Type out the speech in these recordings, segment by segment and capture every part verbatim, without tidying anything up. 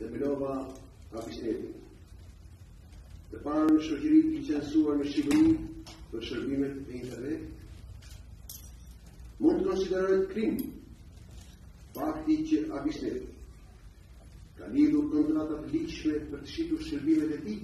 themelova Abisnetin. Të parën shoqëri licencuar në Shqipëri për shërbimet e internet mund të konsiderohet krim fakti që Abisnet ka lidhur kontrata të ligjshme për të shitur shërbimet e tij.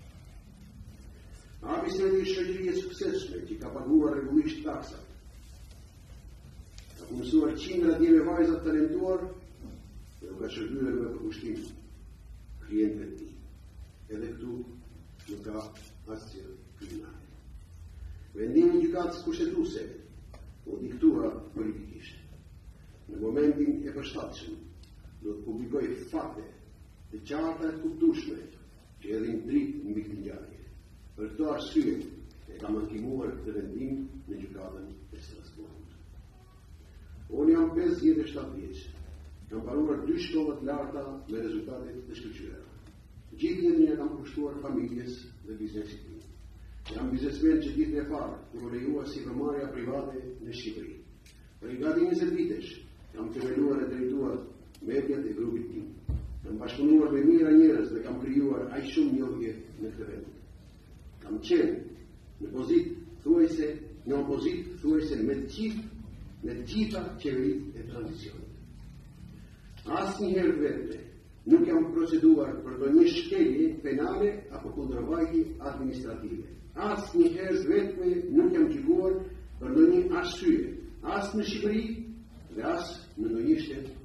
Abisneti është shoqëri e suksesshme që ka paguar rregullisht taksat. Ka punësuar qindra djeme vajza të talentuar dhe u ka shërbyer me përkushtim klientët e tij. Edhe këtu nuk ka asgjë kriminale. Vendimi i gjykatës kushtetuese u diktua politikisht. Në momentin e përshtatshëm do të publikoj fakte të qarta e kuptueshme që edhin dritë mbi këtë ngjarje. Për këtë arsye e kam ankimuar këtë vendim në gjykatën e Strasbourgut. Unë jam pesëdhjetë e shtatë vjeç. Kam mbaruar dy shkolla të larta me rezultate të shkëlqyera. Gjithë jetën e kam kushtuar familjes dhe biznesit tim. Jam biznesmen që ditën e parë kur u lejua si përmarrja private në Shqipëri. Për gati njëzet vitesh kam themeluar e drejtuar mediat e grupit tim. Kam bashkëpunuar me mijëra njerëz dhe kam krijuar aq shumë njohje në këtë vend. Kam qenë në pozitë thuajse në opozitë thuajse me të gjithë me të gjitha qeveritë e tranzicionit. Asnjëherë vetë nuk jam proceduar për ndonjë shkelje penale apo kundërvajtje administrative. Asnjëherë vetëm nuk jam gjykuar për ndonjë arsye, as në Shqipëri dhe as në ndonjë shtet